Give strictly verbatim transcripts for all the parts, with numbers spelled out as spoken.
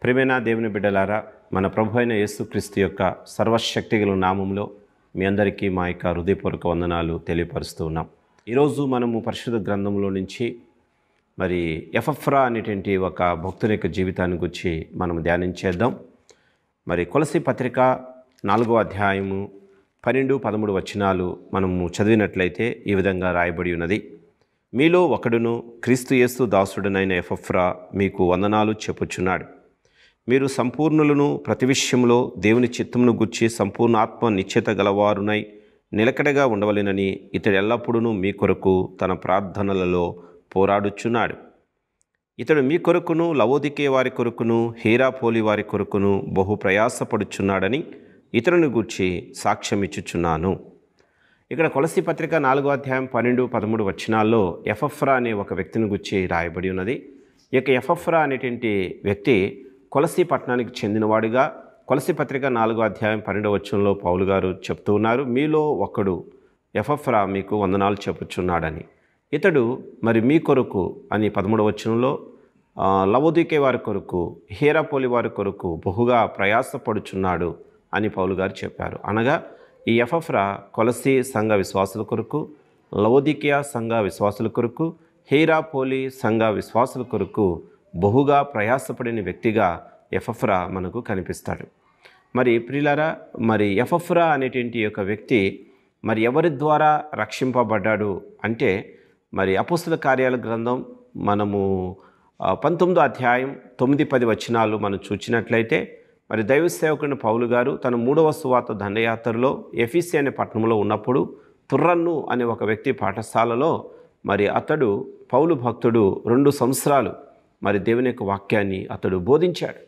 ప్రియమైన దేవుని బిడ్డలారా, మన ప్రభు అయిన యేసుక్రీస్తు యొక్క సర్వశక్తిగల నామంలో మీ అందరికీ మా యొక్క హృదయపూర్వక వందనాలు తెలియపరుస్తూ ఉన్నాం. ఈరోజు మనము పరిశుద్ధ గ్రంథంలో నుంచి మరి ఎపఫ్రా అనేటువంటి ఒక భక్తుని యొక్క జీవితాన్ని గురించి మనం ధ్యానించేద్దాం. మరి కొలసీ పత్రిక నాలుగో అధ్యాయము పన్నెండు పదమూడు వచనాలు మనము చదివినట్లయితే ఈ విధంగా రాయబడి ఉన్నది. మీలో ఒకడును క్రీస్తు యేసు దాసుడనైన ఎపఫ్రా మీకు వందనాలు చెప్పుచున్నాడు. మీరు సంపూర్ణులను ప్రతి విషయంలో దేవుని చిత్తమును గుర్చి సంపూర్ణ ఆత్మ నిశ్చయత గలవారునై నిలకడగా ఉండవలెనని ఇతడు ఎల్లప్పుడూ మీ కొరకు తన ప్రార్థనలలో పోరాడుచున్నాడు. ఇతడు మీ కొరకును లవోదికే వారి కొరకును హీరాపోలి వారి కొరకును బహు ప్రయాసపడుచున్నాడని ఇతరుని గూర్చి సాక్ష్యం ఇచ్చుచున్నాను. ఇక్కడ కొలసీ పత్రిక నాలుగో అధ్యాయం పన్నెండు పదమూడు వచనాల్లో ఎపఫ్రా అనే ఒక వ్యక్తిని గురించి రాయబడి ఉన్నది. ఈ యొక్క ఎపఫ్రా అనేటువంటి వ్యక్తి కొలసీ పట్టణానికి చెందినవాడుగా కొలసీ పత్రిక నాలుగో అధ్యాయం పన్నెండవ వచనంలో పౌలు గారు చెప్తూ ఉన్నారు, మీలో ఒకడు ఎపఫ్రా మీకు వందనాలు చెప్పుచున్నాడని. ఇతడు మరి మీ కొరకు అని పదమూడవ వచనంలో లవోదికే వారి కొరకు హీరాపోలి వారి కొరకు బహుగా ప్రయాసపడుచున్నాడు అని పౌలు గారు చెప్పారు. అనగా ఈ ఎపఫ్రా కొలసీ సంఘ విశ్వాసుల కొరకు, లవోదికియా సంఘ విశ్వాసుల కొరకు, హీరాపోలి సంఘ విశ్వాసుల కొరకు బహుగా ప్రయాసపడిన వ్యక్తిగా ఎపఫ్రా మనకు కనిపిస్తాడు. మరి ప్రియులారా, మరి ఎపఫ్రా అనేటువంటి యొక్క వ్యక్తి మరి ఎవరి ద్వారా రక్షింపబడ్డాడు అంటే, మరి అపోస్తల కార్యాల గ్రంథం మనము పంతొమ్మిదో అధ్యాయం తొమ్మిది పది వచనాలు మనం చూచినట్లయితే, మరి దైవ సేవకుని పౌలు గారు తన మూడవ సువార్త దండయాత్రలో ఎఫీసీ అనే పట్టణంలో ఉన్నప్పుడు తుర్రన్ను అనే ఒక వ్యక్తి పాఠశాలలో మరి అతడు పౌలు భక్తుడు రెండు సంవత్సరాలు మరి దేవుని యొక్క వాక్యాన్ని అతడు బోధించాడు.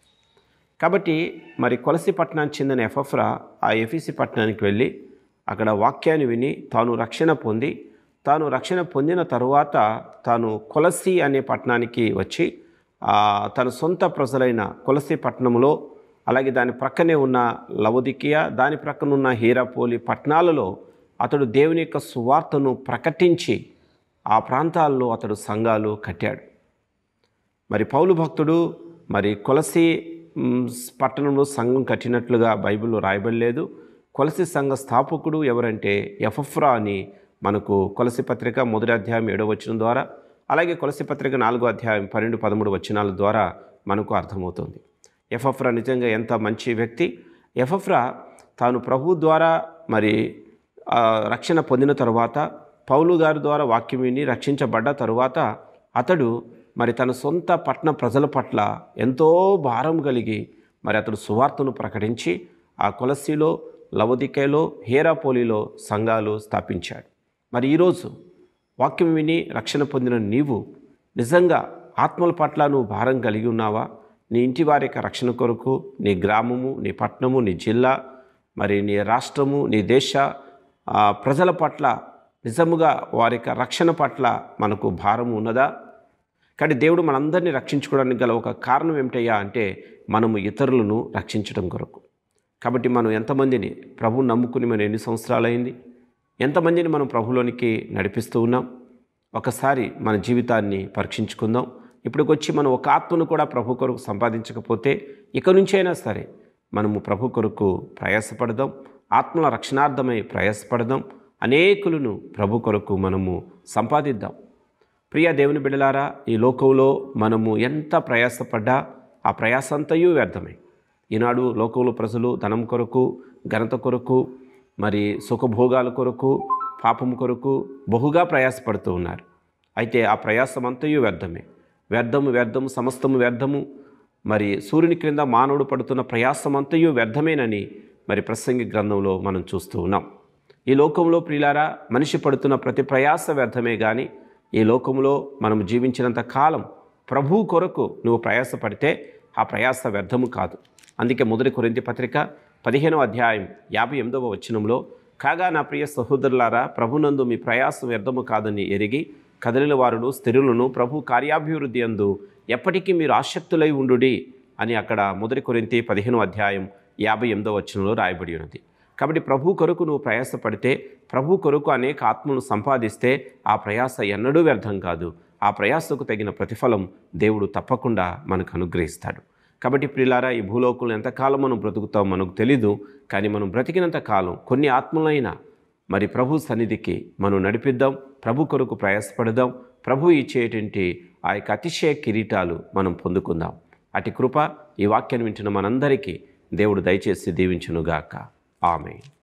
కాబట్టి మరి కొలసీ పట్టణానికి చెందిన ఎపఫ్రా ఆ ఎఫీసీ పట్టణానికి వెళ్ళి అక్కడ వాక్యాన్ని విని తాను రక్షణ పొంది తాను రక్షణ పొందిన తరువాత తాను కొలసీ అనే పట్టణానికి వచ్చి తన సొంత ప్రజలైన కొలసీ పట్టణంలో, అలాగే దాని ప్రక్కనే ఉన్న లవోదికియా, దాని ప్రక్కన ఉన్న హీరాపోలి పట్టణాలలో అతడు దేవుని యొక్క సువార్తను ప్రకటించి ఆ ప్రాంతాల్లో అతడు సంఘాలు కట్టాడు. మరి పౌలు భక్తుడు మరి కొలసీ పట్టణంలో సంఘం కట్టినట్లుగా బైబిల్లో రాయబడలేదు. కొలసీ సంఘ స్థాపకుడు ఎవరంటే ఎపఫ్రా అని మనకు కొలసీ పత్రిక మొదటి అధ్యాయం ఏడవ వచనం ద్వారా, అలాగే కొలసీ పత్రిక నాలుగో అధ్యాయం పన్నెండు పదమూడు వచనాల ద్వారా మనకు అర్థమవుతుంది. ఎపఫ్రా నిజంగా ఎంత మంచి వ్యక్తి. ఎపఫ్రా తాను ప్రభు ద్వారా మరి రక్షణ పొందిన తరువాత, పౌలు గారి ద్వారా వాక్యం విని రక్షించబడ్డ తరువాత అతడు మరి తన సొంత పట్టణ ప్రజల పట్ల ఎంతో భారం కలిగి మరి అతడు సువార్తను ప్రకటించి ఆ కొలసీలో, లవోదికేలో, హీరాపోలిలో సంఘాలు స్థాపించాడు. మరి ఈరోజు వాక్యం విని రక్షణ పొందిన నీవు నిజంగా ఆత్మల పట్ల నువ్వు భారం కలిగి ఉన్నావా? నీ ఇంటి వారి యొక్క రక్షణ కొరకు, నీ గ్రామము, నీ పట్టణము, నీ జిల్లా, మరి నీ రాష్ట్రము, నీ దేశ ప్రజల పట్ల నిజముగా వారి యొక్క రక్షణ పట్ల మనకు భారం ఉన్నదా? కానీ దేవుడు మనందరినీ రక్షించుకోవడానికి గల ఒక కారణం ఏమిటయ్యా అంటే, మనము ఇతరులను రక్షించడం కొరకు. కాబట్టి మనం ఎంతమందిని ప్రభువు నమ్ముకుని మనం ఎన్ని సంవత్సరాలైంది, ఎంతమందిని మనం ప్రభులోనికి నడిపిస్తూ ఉన్నాం? ఒకసారి మన జీవితాన్ని పరీక్షించుకుందాం. ఇప్పటికొచ్చి మనం ఒక ఆత్మను కూడా ప్రభు కొరకు సంపాదించకపోతే ఇక నుంచైనా సరే మనము ప్రభు కొరకు ప్రయాసపడదాం, ఆత్మల రక్షణార్థమై ప్రయాసపడదాం, అనేకులను ప్రభు కొరకు మనము సంపాదిద్దాం. ప్రియ దేవుని బిడ్డలారా, ఈ లోకంలో మనము ఎంత ప్రయాసపడ్డా ఆ ప్రయాస అంతయు వ్యర్థమే. ఈనాడు లోకంలో ప్రజలు ధనం కొరకు, ఘనత కొరకు, మరి సుఖభోగాల కొరకు, పాపం కొరకు బహుగా ప్రయాసపడుతూ ఉన్నారు. అయితే ఆ ప్రయాసం అంతయు వ్యర్థమే. వ్యర్థము వ్యర్థము సమస్తము వ్యర్థము. మరి సూర్యుని క్రింద మానవుడు పడుతున్న ప్రయాసం అంతయు వ్యర్థమేనని మరి ప్రసంగి గ్రంథంలో మనం చూస్తూ ఉన్నాం. ఈ లోకంలో ప్రియులారా, మనిషి పడుతున్న ప్రతి ప్రయాస వ్యర్థమే. కానీ ఈ లోకంలో మనం జీవించినంత కాలం ప్రభు కొరకు నువ్వు ప్రయాసపడితే ఆ ప్రయాస వ్యర్థము కాదు. అందుకే మొదటి కొరింథీ పత్రిక పదిహేనవ అధ్యాయం యాభై ఎనిమిదవ వచనంలో, కాగా నా ప్రియ సహోదరులారా, ప్రభునందు మీ ప్రయాసం వ్యర్థము కాదని ఎరిగి కదలిన వారును స్థిరులను ప్రభు కార్యాభివృద్ధి అందు ఎప్పటికీ మీరు ఆసక్తులై ఉండుడి అని అక్కడ మొదటి కొరింథీ పదిహేనవ అధ్యాయం యాభై ఎనిమిదవ వచనంలో రాయబడి ఉన్నది. కాబట్టి ప్రభు కొరకు నువ్వు ప్రయాసపడితే, ప్రభు కొరకు అనేక ఆత్మను సంపాదిస్తే ఆ ప్రయాస ఎన్నడూ వ్యర్థం కాదు. ఆ ప్రయాసకు తగిన ప్రతిఫలం దేవుడు తప్పకుండా మనకు అనుగ్రహిస్తాడు. కాబట్టి ప్రియులారా, ఈ భూలోకంలో ఎంతకాలం మనం బ్రతుకుతాం మనకు తెలీదు. కానీ మనం బ్రతికినంత కాలం కొన్ని ఆత్మలైన మరి ప్రభు సన్నిధికి మనం నడిపిద్దాం, ప్రభు కొరకు ప్రయాసపడదాం, ప్రభు ఇచ్చేటువంటి ఆ యొక్క అతిశయ కిరీటాలు మనం పొందుకుందాం. అటు కృప ఈ వాక్యాన్ని వింటున్న మనందరికీ దేవుడు దయచేసి దీవించునుగాక. ఆమేన్.